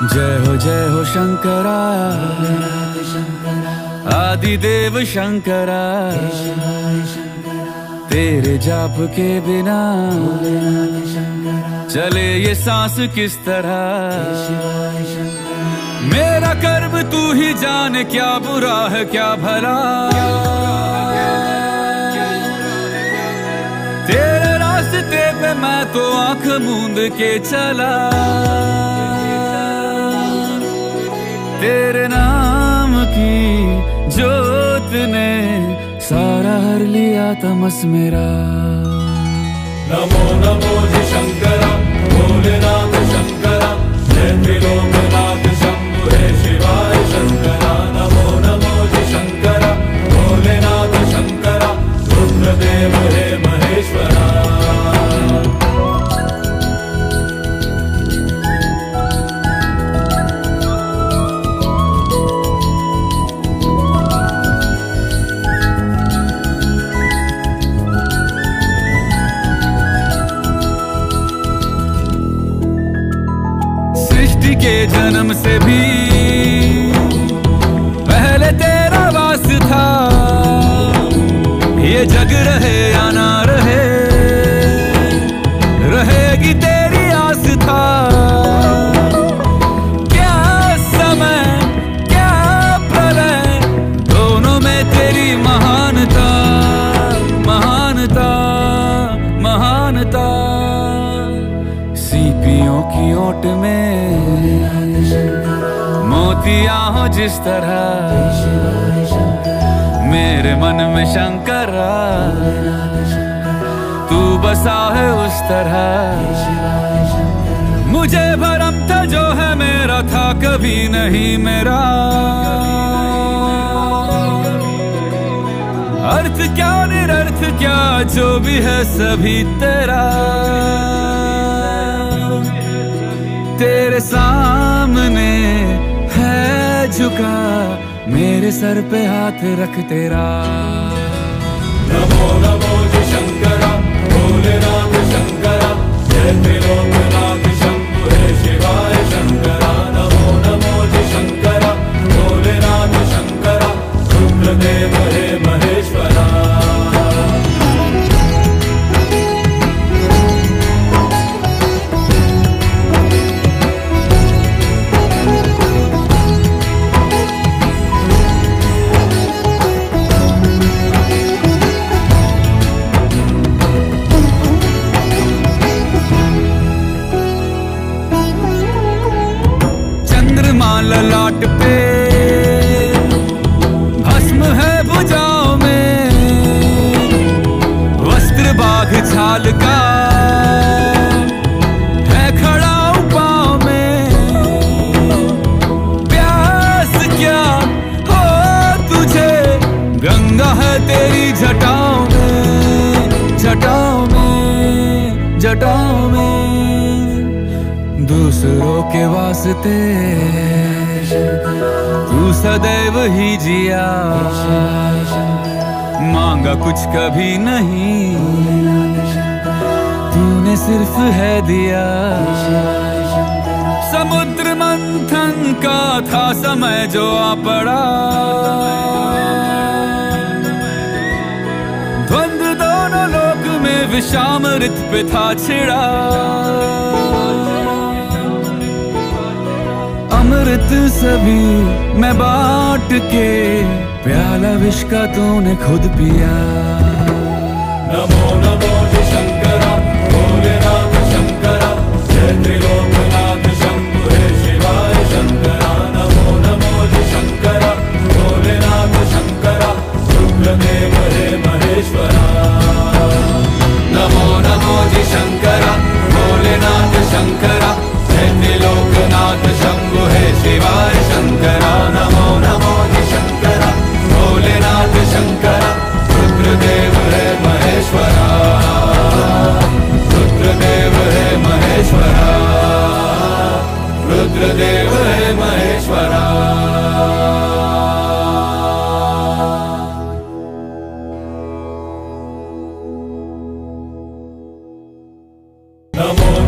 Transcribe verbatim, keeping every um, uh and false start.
जय हो जय हो शंकरा, आदिदेव शंकरा, तेरे जाप के बिना चले ये सांस किस तरह। मेरा कर्म तू ही जाने, क्या बुरा है क्या भला। तेरे रास्ते पे मैं तो आंख मूंद के चला, तेरे नाम की जोत ने सारा हर लिया तमस मेरा। नमो नमो जी शंकरा, भोलेनाथ शंकरा, जय त्रिलोकनाथ शंभु हे शिवाय शंकरा। नमो नमो जी शंकरा, भोलेनाथ शंकरा, रुद्रदेव हे महेश्वरा। के जन्म से भी पहले तेरा वास था, ये जग रहे या ना रहे, रहेगी तेरी आस था। क्या समय क्या प्रलय, दोनों में तेरी महानता महानता महानता। सीपियों की ओट में मोतियां हो जिस तरह, मेरे मन में शंकरा तू बसा है उस तरह। मुझे भरम था जो है मेरा था कभी नहीं मेरा, अर्थ क्या निरर्थ क्या जो भी है सभी तेरा। तेरे सामने है झुका, मेरे सर पे हाथ रख तेरा। नमो नमो जी शंकरा, भोलेनाथ शंकरा, जय त्रिलोकनाथ शंभु हे शिवाय शंकरा। नमो नमो जी शंकरा, भोलेनाथ शंकरा, रुद्रदेव हे महेश्वरा। ललाट पे भस्म है भुजाओं में, वस्त्र बाघ छाल का है खड़ा पाँव में। प्यास क्या हो तुझे, गंगा है तेरी जटाओं में जटाओं में जटाओं में। दूसरों के वास्ते तू सदैव ही जिया, मांगा कुछ कभी नहीं, तूने सिर्फ है दिया। समुद्र मंथन का था समय जो आ पड़ा, द्वंद्व दोनों लोक में विषामृत पे था छिड़ा। अमृत सभी मैं बांट के, प्याला विष का तूने खुद पिया। नमो नमो जी शंकरा, भोलेनाथ शंकरा, जय त्रिलोकनाथ शंभु हे शिवाय शंकरा। नमो नमो जी शंकरा, भोलेनाथ शंकरा, रुद्रदेव हे महेश्वरा। नमो नमो जी शंकरा, भोलेनाथ शंकरा, जय त्रिलोकनाथ शंभु हे शिवाय शंकरा। नमो नमो जी शंकरा, भोलेनाथ शंकरा, रुद्रदेव हे महेश्वरा। रुद्रदेव हे महेश्वरा, रुद्रदेव हे महेश्वरा। नमो